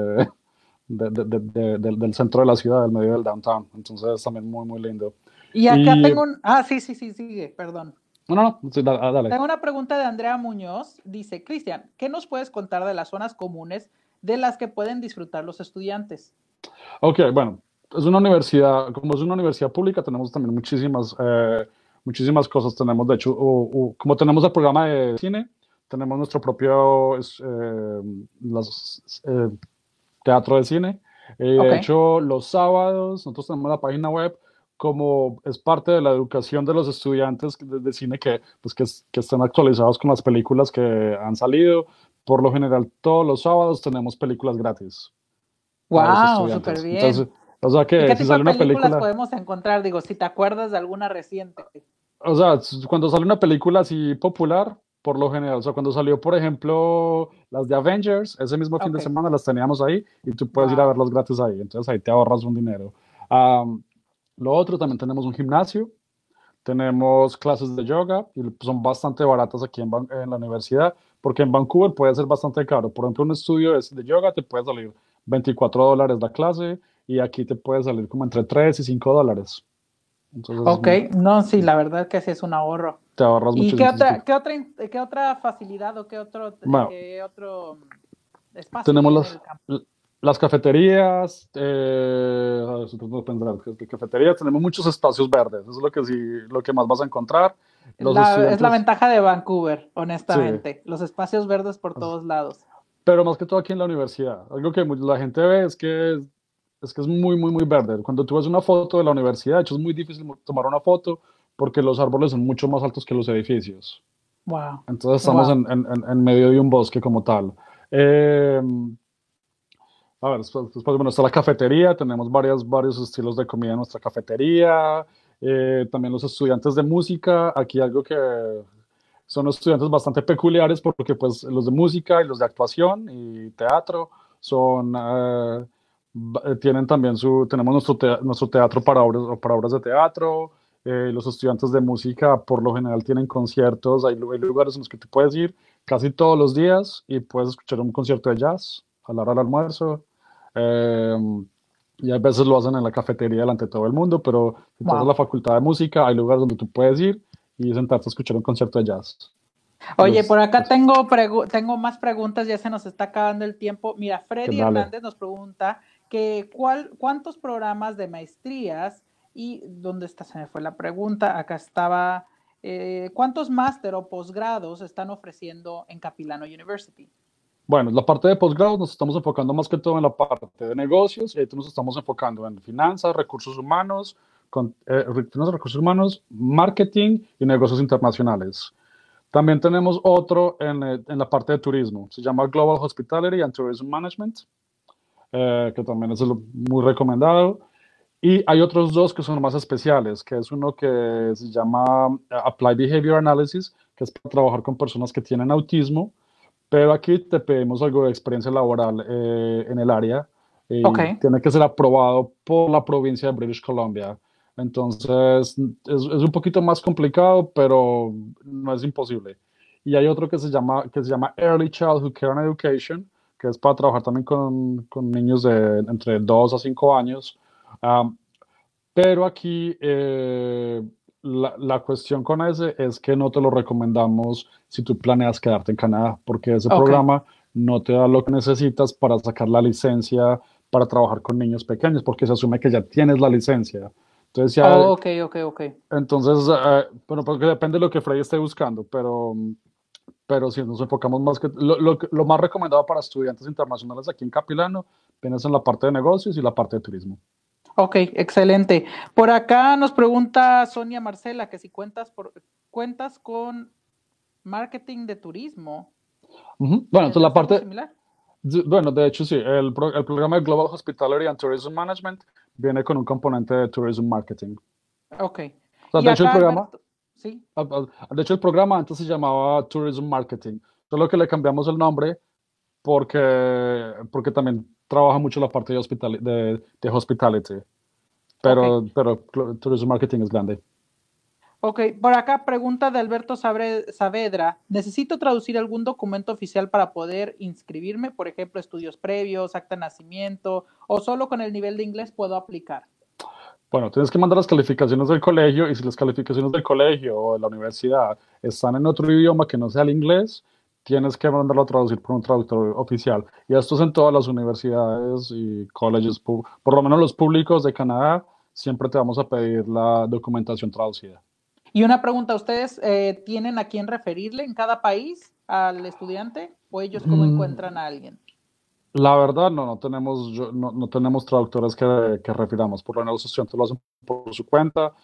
del centro de la ciudad, del medio del downtown, entonces también muy lindo. Y acá Y, tengo un... Ah, sí, sí, sí, sigue, perdón. no, sí, dale. Tengo una pregunta de Andrea Muñoz. Dice, Cristian, ¿qué nos puedes contar de las zonas comunes de las que pueden disfrutar los estudiantes? Ok, bueno, es una universidad, como es una universidad pública, tenemos también muchísimas cosas. Tenemos, de hecho, como tenemos el programa de cine, tenemos nuestro propio teatro de cine. Ok. De hecho, los sábados, nosotros tenemos la página web como es parte de la educación de los estudiantes de cine que están actualizados con las películas que han salido. Por lo general, todos los sábados tenemos películas gratis para los Wow, súper estudiantes. Entonces, bien. o sea ¿Y que qué si tipo de sale una películas película, podemos encontrar? Digo, si te acuerdas de alguna reciente. o sea, cuando sale una película así popular, por lo general, o sea, cuando salió, por ejemplo, las de Avengers, ese mismo fin de Ok. semana las teníamos ahí y tú puedes ir a Wow. verlas gratis ahí. Entonces ahí te ahorras un dinero. Am, lo otro, también tenemos un gimnasio, tenemos clases de yoga y son bastante baratas aquí en la universidad, porque en Vancouver puede ser bastante caro. Por ejemplo, un estudio de yoga te puede salir $24 la clase y aquí te puede salir como entre $3 y $5. Entonces Ok, no, sí, la verdad que sí es un ahorro. te ahorras ¿Y muchísimo. Entonces, qué otra facilidad o bueno, qué otro espacio tenemos tiene el campo? las cafeterías, a ver, estoy tratando de pensar, cafeterías, tenemos muchos espacios verdes, eso es lo que sí, lo que más vas a encontrar. Los Es la estudiantes, ventaja de Vancouver, sí, honestamente. Los espacios verdes por todos lados. pero más que todo aquí en la universidad. Algo que la gente ve es que es muy verde. Cuando tú ves una foto de la universidad, de hecho es muy difícil tomar una foto porque los árboles son mucho más altos que los edificios. Wow, Entonces estamos wow. en medio de un bosque como tal. Eh, a ver, después, bueno, está la cafetería, tenemos varios estilos de comida en nuestra cafetería. También los estudiantes de música, aquí algo que son estudiantes bastante peculiares porque pues los de música y los de actuación y teatro son, tienen también tenemos nuestro teatro para obras de teatro. Los estudiantes de música por lo general tienen conciertos, hay lugares en los que tú puedes ir casi todos los días y puedes escuchar un concierto de jazz a la hora del almuerzo. Eh, y a veces lo hacen en la cafetería delante de todo el mundo, pero si te vas a la Wow. facultad de música, hay lugares donde tú puedes ir y sentarte a escuchar un concierto de jazz. Oye, por acá Pues, tengo más preguntas, ya se nos está acabando el tiempo. Mira, que Freddy dale. Hernández nos pregunta que cuántos programas de maestrías y dónde está, se me fue la pregunta, acá estaba, ¿cuántos máster o posgrados están ofreciendo en Capilano University? Bueno, la parte de posgrado nos estamos enfocando más que todo en la parte de negocios y ahí nos estamos enfocando en finanzas, recursos humanos, marketing y negocios internacionales. También tenemos otro en la parte de turismo, se llama Global Hospitality and Tourism Management, que también es muy recomendado. Y hay otros dos que son más especiales, que es uno que se llama Applied Behavior Analysis, que es para trabajar con personas que tienen autismo, pero aquí te pedimos algo de experiencia laboral en el área Ok, y tiene que ser aprobado por la provincia de British Columbia. Entonces, es un poquito más complicado, pero no es imposible. Y hay otro que se llama Early Childhood Care and Education, que es para trabajar también con niños de entre 2 a 5 años. Am, pero aquí la cuestión con ese es que no te lo recomendamos si tú planeas quedarte en Canadá, porque ese Ok. programa no te da lo que necesitas para sacar la licencia para trabajar con niños pequeños, porque se asume que ya tienes la licencia. Entonces ya, Oh, ok, ok, ok. entonces, bueno, porque depende de lo que Freddy esté buscando, pero si nos enfocamos más que lo más recomendado para estudiantes internacionales aquí en Capilano, tienes en la parte de negocios y la parte de turismo. Ok, excelente. Por acá nos pregunta Sonia Marcela que si cuentas con marketing de turismo. Ujú. Bueno, entonces la ¿Tendrás algo parte, similar? bueno, de hecho sí, el programa de Global Hospitality and Tourism Management viene con un componente de Tourism Marketing. Ok. O sea, Y de hecho el acá, programa, Alberto, sí. de hecho el programa antes se llamaba Tourism Marketing, solo que le cambiamos el nombre porque también trabaja mucho la parte de hospitality, Ok. pero Tourism Marketing es grande. Ok, por acá pregunta de Alberto Saavedra. ¿Necesito traducir algún documento oficial para poder inscribirme? Por ejemplo, estudios previos, acta de nacimiento, o solo con el nivel de inglés puedo aplicar. Bueno, tienes que mandar las calificaciones del colegio y si las calificaciones del colegio o de la universidad están en otro idioma que no sea el inglés, tienes que mandarlo a traducir por un traductor oficial. Y esto es en todas las universidades y colleges, por lo menos los públicos de Canadá, siempre te vamos a pedir la documentación traducida. Y una pregunta, ¿ustedes tienen a quién referirle en cada país al estudiante o ellos cómo Mm, encuentran a alguien? La verdad, no tenemos, no tenemos traductores que refiramos. Por lo menos los estudiantes lo hacen por su cuenta,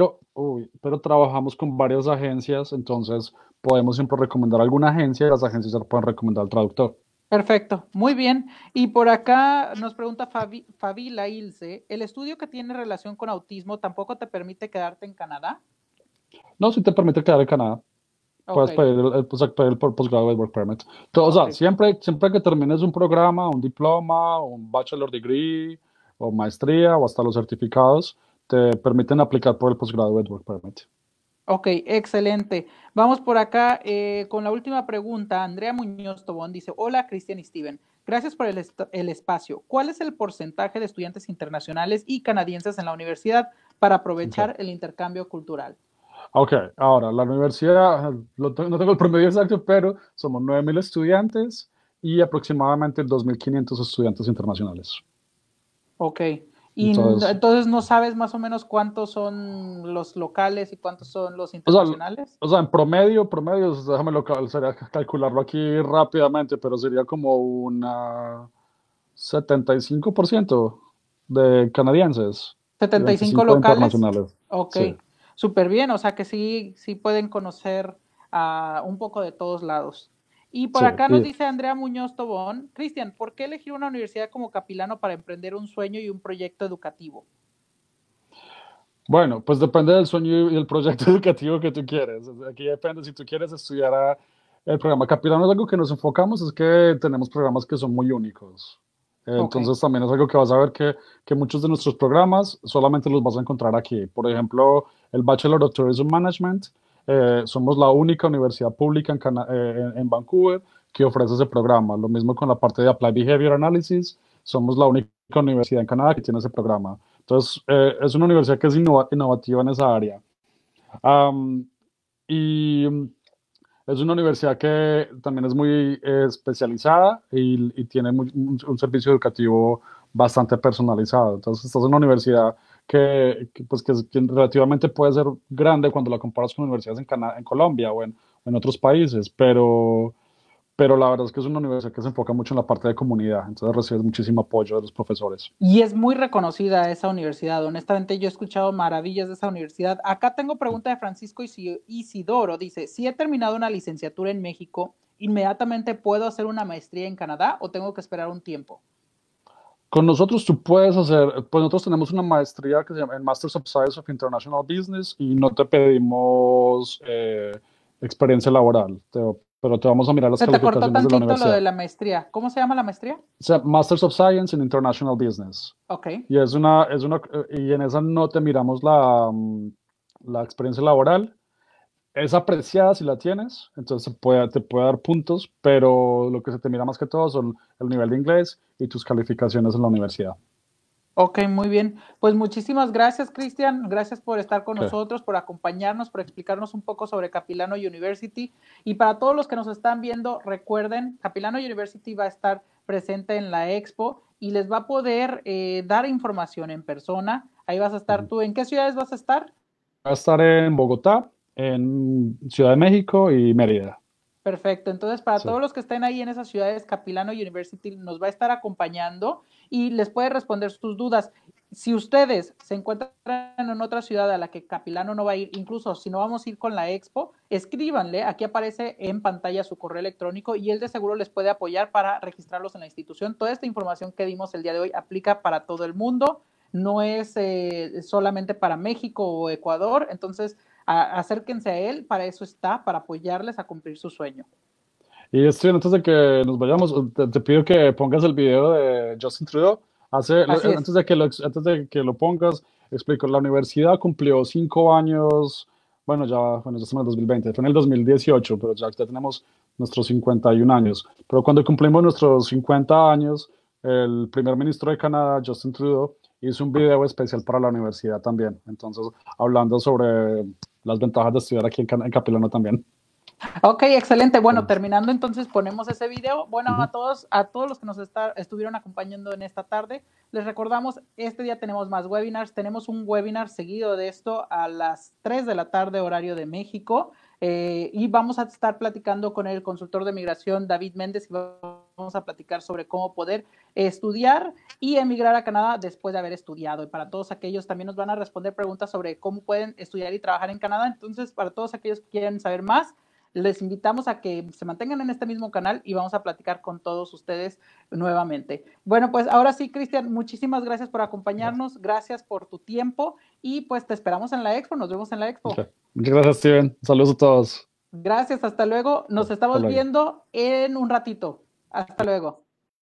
pero trabajamos con varias agencias, entonces podemos siempre recomendar alguna agencia y las agencias ya pueden recomendar al traductor. Perfecto, muy bien. Y por acá nos pregunta Fabila Ilse, ¿el estudio que tiene relación con autismo tampoco te permite quedarte en Canadá? No, si te permite quedar en Canadá, Ok, puedes pedir pedir el Postgraduate Work Permit. O ok. sea, siempre que termines un programa, un diploma, un bachelor degree, o maestría, o hasta los certificados, te permiten aplicar por el Postgraduate Work Permit. Ok, excelente. Vamos por acá con la última pregunta. Andrea Muñoz Tobón dice, hola Cristian y Steven, gracias por el espacio. ¿Cuál es el porcentaje de estudiantes internacionales y canadienses en la universidad para Okay. aprovechar el intercambio cultural? Ok, ahora, la universidad, no tengo el promedio exacto, pero somos 9.000 estudiantes y aproximadamente 2.500 estudiantes internacionales. Ok. Y Entonces, entonces no sabes más o menos cuántos son los locales y cuántos son los o sea, internacionales. en promedio, déjame sería calcularlo aquí rápidamente, pero sería como una 75% de canadienses y 75 25 de locales. internacionales. Ok, Sí, súper bien. O sea que sí, sí pueden conocer un poco de todos lados. Y por sí. acá nos dice Andrea Muñoz Tobón, Cristian, ¿por qué elegir una universidad como Capilano para emprender un sueño y un proyecto educativo? Bueno, pues depende del sueño y el proyecto educativo que tú quieres. Aquí depende si tú quieres estudiar el programa Capilano, es algo que nos enfocamos, es que tenemos programas que son muy únicos. Ok, Entonces también es algo que vas a ver que muchos de nuestros programas solamente los vas a encontrar aquí. Por ejemplo, el Bachelor of Tourism Management, somos la única universidad pública en Vancouver que ofrece ese programa. Lo mismo con la parte de Applied Behavior Analysis, somos la única universidad en Canadá que tiene ese programa. Entonces, es una universidad que es innovativa en esa área. Am, y es una universidad que también es muy especializada y tiene un servicio educativo bastante personalizado. Entonces, estás en una universidad pues, que relativamente puede ser grande cuando la comparas con universidades en Colombia o en otros países, pero la verdad es que es una universidad que se enfoca mucho en la parte de comunidad, entonces recibes muchísimo apoyo de los profesores. y es muy reconocida esa universidad. Honestamente, yo he escuchado maravillas de esa universidad. Acá tengo pregunta de Francisco Isidoro. Dice, si he terminado una licenciatura en México, ¿inmediatamente puedo hacer una maestría en Canadá o tengo que esperar un tiempo? Con nosotros tú puedes hacer, pues nosotros tenemos una maestría que se llama el Masters of Science of International Business y no te pedimos experiencia laboral. Te pero te vamos a mirar las Se te cortó calificaciones de la tantito lo universidad. de la maestría. ¿Cómo se llama la maestría? O sea, Masters of Science in International Business. Ok. Y y en esa no te miramos la experiencia laboral. Es apreciada si la tienes, entonces te puede dar puntos, pero lo que se te mira más que todo son el nivel de inglés y tus calificaciones en la universidad. Ok, muy bien. Pues muchísimas gracias, Cristian. Gracias por estar con Ok. nosotros, por acompañarnos, por explicarnos un poco sobre Capilano University. Y para todos los que nos están viendo, recuerden, Capilano University va a estar presente en la expo y les va a poder dar información en persona. Ahí vas a estar tú. ¿En qué ciudades vas a estar? Va a estar en Bogotá, en Ciudad de México y Mérida. Perfecto. Entonces, para Sí. todos los que estén ahí en esas ciudades, Capilano University nos va a estar acompañando y les puede responder sus dudas. Si ustedes se encuentran en otra ciudad a la que Capilano no va a ir, incluso si no vamos a ir con la expo, escríbanle, aquí aparece en pantalla su correo electrónico y él de seguro les puede apoyar para registrarlos en la institución. Toda esta información que dimos el día de hoy aplica para todo el mundo, no es solamente para México o Ecuador, entonces acérquense a él, para eso está, para apoyarles a cumplir su sueño. Y Steven, antes de que nos vayamos, te pido que pongas el video de Justin Trudeau. Así es. Antes de que lo pongas, explico, la universidad cumplió 5 años, bueno, ya estamos en el 2020, fue en el 2018, pero ya tenemos nuestros 51 años. Pero cuando cumplimos nuestros 50 años, el primer ministro de Canadá, Justin Trudeau, hizo un video especial para la universidad también. Entonces, hablando sobre las ventajas de estudiar aquí en Capilano también. Ok, excelente. Bueno, terminando entonces ponemos ese video. Bueno, a todos los que nos estuvieron acompañando en esta tarde, les recordamos, este día tenemos más webinars. Tenemos un webinar seguido de esto a las 3 de la tarde, horario de México. Y vamos a estar platicando con el consultor de migración David Méndez y vamos a platicar sobre cómo poder estudiar y emigrar a Canadá después de haber estudiado. Y para todos aquellos también nos van a responder preguntas sobre cómo pueden estudiar y trabajar en Canadá. Entonces, para todos aquellos que quieren saber más, les invitamos a que se mantengan en este mismo canal y vamos a platicar con todos ustedes nuevamente. Bueno, pues ahora sí, Cristian, muchísimas gracias por acompañarnos, gracias por tu tiempo y pues te esperamos en la expo, nos vemos en la expo. Okay. Muchas gracias, Steven. Saludos a todos. Gracias, hasta luego. Nos estamos viendo en un ratito. Hasta luego.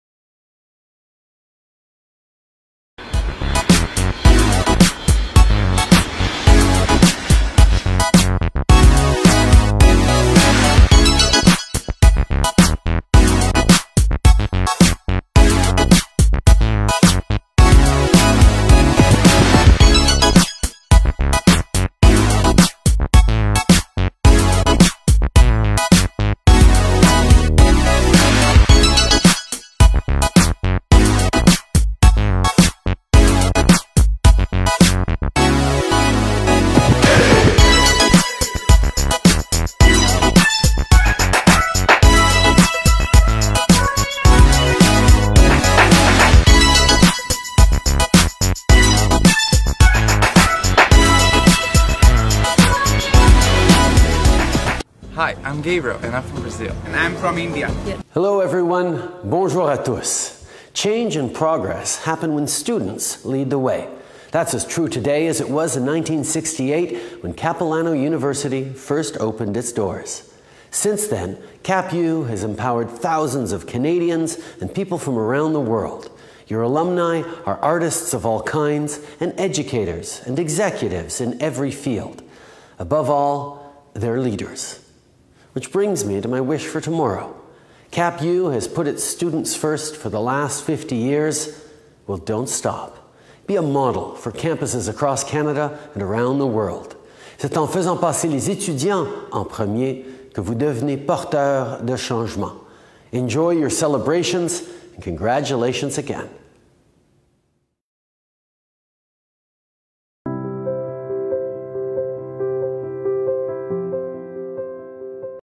Hi, I'm Gabriel, and I'm from Brazil. And I'm from India. Hello, everyone. Bonjour à tous. Change and progress happen when students lead the way. That's as true today as it was in 1968 when Capilano University first opened its doors. Since then, CapU has empowered thousands of Canadians and people from around the world. Your alumni are artists of all kinds and educators and executives in every field. Above all, they're leaders. Which brings me to my wish for tomorrow. CapU has put its students first for the last 50 years. Well, don't stop. Be a model for campuses across Canada and around the world. C'est en faisant passer les étudiants en premier que vous devenez porteurs de changement. Enjoy your celebrations and congratulations again.